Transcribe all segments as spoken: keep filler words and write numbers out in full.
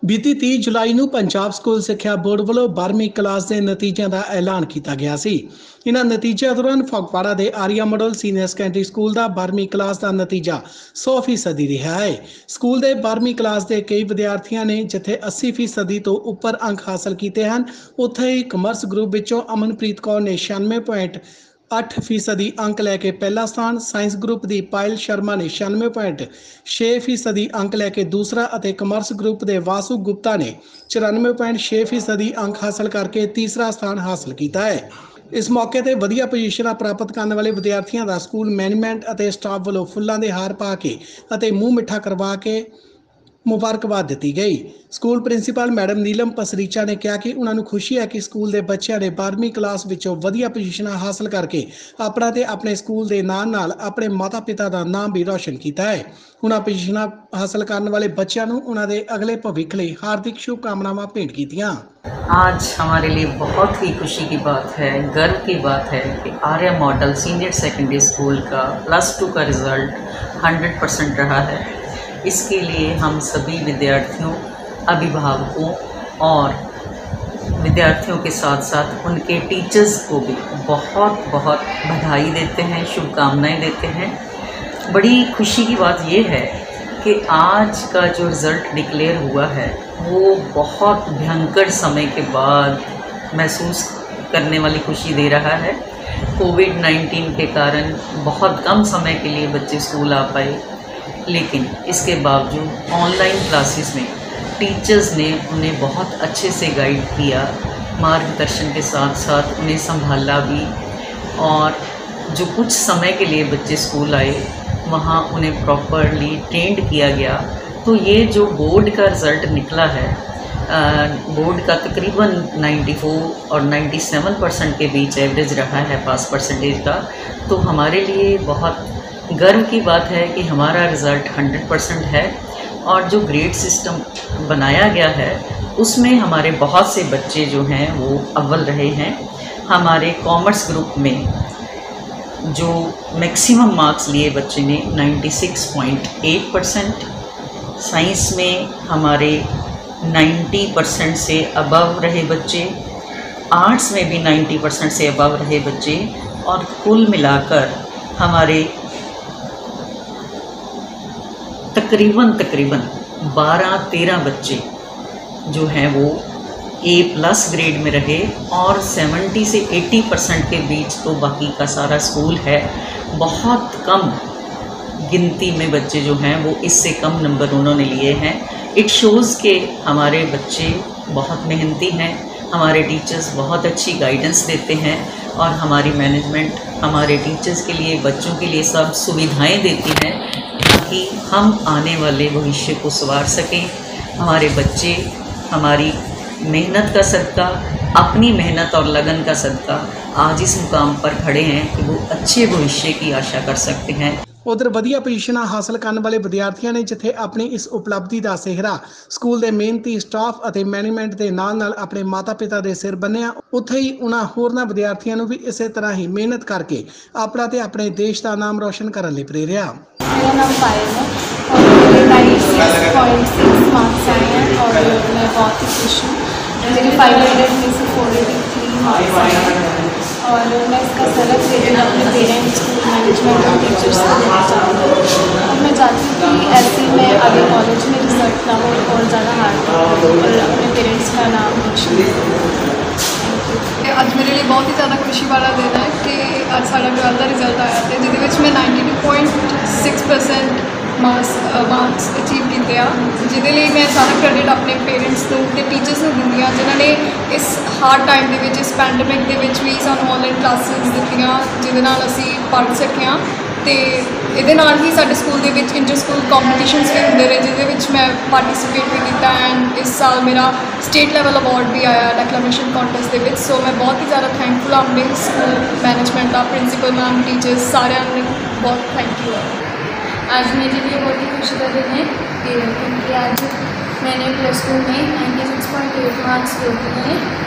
बीती तीस जुलाई ਨੂੰ ਪੰਜਾਬ ਸਕੂਲ ਸਿੱਖਿਆ ਬੋਰਡ ਵੱਲੋਂ ਬਾਰ੍ਹਵੀਂ ਕਲਾਸ ਦੇ ਨਤੀਜਿਆਂ ਦਾ ਐਲਾਨ ਕੀਤਾ ਗਿਆ ਸੀ। ਇਹਨਾਂ ਨਤੀਜਿਆਂ ਦੌਰਾਨ ਫਗਵਾੜਾ ਦੇ Arya model senior secondary school ਦਾ ਬਾਰ੍ਹਵੀਂ ਕਲਾਸ ਦਾ ਨਤੀਜਾ ਸੌ ਫੀਸਦੀ ਰਿਹਾ ਹੈ। ਸਕੂਲ ਦੇ ਬਾਰ੍ਹਵੀਂ ਕਲਾਸ ਦੇ ਕਈ ਵਿਦਿਆਰਥੀਆਂ ਨੇ ਜਿੱਥੇ ਅੱਸੀ ਫੀਸਦੀ ਤੋਂ ਉੱਪਰ ਅੰਕ ਹਾਸਲ ਕੀਤੇ ਹਨ, ਉੱਥੇ ਹੀ ਕਮਰਸ ਗਰੁੱਪ ਵਿੱਚੋਂ ਅਮਨਪ੍ਰੀਤ ਕੌਰ ਨੇ ਛਿਆਨਵੇਂ ਪੁਆਇੰਟ ਅੱਠ ਫੀਸਦੀ अंक लैके पहला स्थान, साइंस ग्रुप की पायल शर्मा ने छियानवे पॉइंट छे फीसदी अंक लैके दूसरा और कमर्स ग्रुप के वासु गुप्ता ने चौरानवे पॉइंट छे फीसदी अंक हासिल करके तीसरा स्थान हासिल किया है। इस मौके पर वधिया पोजीशन प्राप्त करने वाले विद्यार्थियों का स्कूल मैनेजमेंट और स्टाफ वालों फुलों के हार पा के और मूँह मिठा करवा के मुबारकबाद दी गई। School principal madam Neelam Pasricha ने कहा कि उन्होंने खुशी है कि स्कूल के बच्चों ने बारहवीं क्लास विचों वधिया पोजीशन हासिल करके अपना ते अपने स्कूल के नाल नाल अपने माता पिता का नाम भी रोशन किया है। उन्होंने पोजीशन हासिल करने वाले बच्चों को उन्होंने अगले भविख लिए हार्दिक शुभकामनावां भेंट कीतियां। आज हमारे लिए बहुत ही खुशी की बात है, गर्व की बात है कि Arya model senior secondary school का प्लस टू का रिज़ल्ट हंड्रेड परसेंट रहा है। इसके लिए हम सभी विद्यार्थियों, अभिभावकों और विद्यार्थियों के साथ साथ उनके टीचर्स को भी बहुत बहुत बधाई देते हैं, शुभकामनाएं देते हैं। बड़ी खुशी की बात ये है कि आज का जो रिज़ल्ट डिक्लेयर हुआ है वो बहुत भयंकर समय के बाद महसूस करने वाली खुशी दे रहा है। कोविड नाइन्टीन के कारण बहुत कम समय के लिए बच्चे स्कूल आ पाए, लेकिन इसके बावजूद ऑनलाइन क्लासेस में टीचर्स ने उन्हें बहुत अच्छे से गाइड किया, मार्गदर्शन के साथ साथ उन्हें संभाला भी, और जो कुछ समय के लिए बच्चे स्कूल आए वहाँ उन्हें प्रॉपरली ट्रेंड किया गया। तो ये जो बोर्ड का रिज़ल्ट निकला है, बोर्ड का तकरीबन चौरानवे और सत्तानवे परसेंट के बीच एवरेज रहा है पास परसेंटेज का। तो हमारे लिए बहुत गर्व की बात है कि हमारा रिज़ल्ट हंड्रेड परसेंट है, और जो ग्रेड सिस्टम बनाया गया है उसमें हमारे बहुत से बच्चे जो हैं वो अव्वल रहे हैं। हमारे कॉमर्स ग्रुप में जो मैक्सिमम मार्क्स लिए बच्चे ने छियानवे पॉइंट आठ परसेंट, साइंस में हमारे नब्बे परसेंट से अबव रहे बच्चे, आर्ट्स में भी नब्बे परसेंट से अबव रहे बच्चे, और कुल मिलाकर हमारे तकरीबन तकरीबन बारह तेरह बच्चे जो हैं वो ए प्लस ग्रेड में रहे, और सत्तर से अस्सी परसेंट के बीच तो बाकी का सारा स्कूल है। बहुत कम गिनती में बच्चे जो हैं वो इससे कम नंबर उन्होंने लिए हैं। इट शोज़ के हमारे बच्चे बहुत मेहनती हैं, हमारे टीचर्स बहुत अच्छी गाइडेंस देते हैं, और हमारी मैनेजमेंट हमारे टीचर्स के लिए, बच्चों के लिए सब सुविधाएं देती हैं ताकि हम आने वाले भविष्य को संवार सकें। हमारे बच्चे हमारी मेहनत का सदका, अपनी मेहनत और लगन का सदका आज इस मुकाम पर खड़े हैं कि वो अच्छे भविष्य की आशा कर सकते हैं। उधर वधिया पोजीशन हासिल करने वाले विद्यार्थियों ने जिथे अपनी इस उपलब्धि का सेहरा स्कूल के मेहनती स्टाफ और मैनेजमेंट के नाल नाल अपने माता पिता के सिर बन्निया, उत्थे ही उन्होंने होरना विद्यार्थियों भी इस तरह ही मेहनत करके अपना ते अपने देश का नाम रोशन करने लिए प्रेरिया। मेरा नाम पायल है और मेरे नाइन्टी पॉइंट सिक्स मार्क्स आए हैं, और मैं बहुत ही खुश हूँ। मेरे फाइव हंड्रेड में से फोर एटी थ्री मार्क्स आए हैं, और मैं इसका सारा क्रेडिट अपने पेरेंट्स, स्कूल मैनेजमेंट और टीचर्स को देना चाहती हूँ। और मैं चाहती हूँ कि ऐसे ही मैं आगे कॉलेज में रिजल्ट ना हो और ज़्यादा हार्ड और अपने पेरेंट्स का नाम रोशन करूँ। अज मेरे लिए बहुत ही ज़्यादा खुशी वाला दिन है कि अज साढ़ा ट्वेल्थ का रिजल्ट आया था, जिद मैं ninety two point six percent marks marks achieve किए, जिदे लिए मैं सारा क्रेडिट अपने पेरेंट्स को ते टीचर्स को दिंदी हाँ, जिन्होंने इस हार्ड टाइम के इस पैंडमिक के भी सानू ऑनलाइन क्लासेस दित्तियां, जिहदे नाल असीं पढ़ सके हाँ। तो ये ही साडे स्कूल के इंटर स्कूल कॉम्पीटिशनस भी होंदे रहे, जिहदे विच मैं पार्टिसिपेट भी किया, एंड इस साल मेरा स्टेट लेवल अवार्ड भी आया डेक्लामेशन कॉन्टेस्ट के विच। सो मैं बहुत ही ज़्यादा थैंकफुल हाँ अपने स्कूल मैनेजमेंट का, प्रिंसीपल मैम, टीचर्स सारे ने बहुत थैंक यू है। आज मेरे लिए बहुत ही खुशी का दिन है क्योंकि आज मैंने प्लस टू में ninety six point eight marks score किए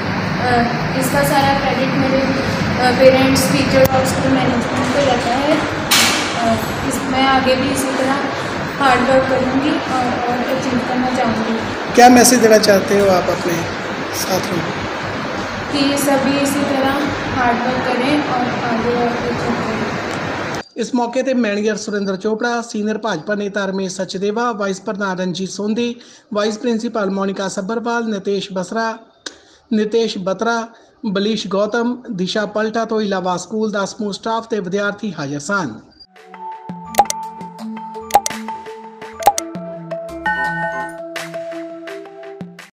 हैं। इसका सारा क्रेडिट मेरे पेरेंट्स, टीचर और स्कूल मैनेजमेंट को जाता है। इसमें आगे भी इसी तरह हार्ड वर्क करूँगी और और अचीव करना चाहूँगी क्या मैसेज देना चाहते हो आप अपने साथियों को? कि सभी इसी तरह हार्ड वर्क करें और आगे और अचीव करें। इस मौके ते मैनेजर सुरेंद्र चोपड़ा, सीनियर भाजपा नेता रमेश सचदेवा, वाइस प्रधान रंजीत सोंधी, वाइस प्रिंसीपल मोनिका सब्बरपाल, नितेश बसरा, नितेश बत्रा, बलीश गौतम, दिशा पलटा तो इलावा स्कूल का समूह स्टाफ ते विद्यार्थी हाजिर सन।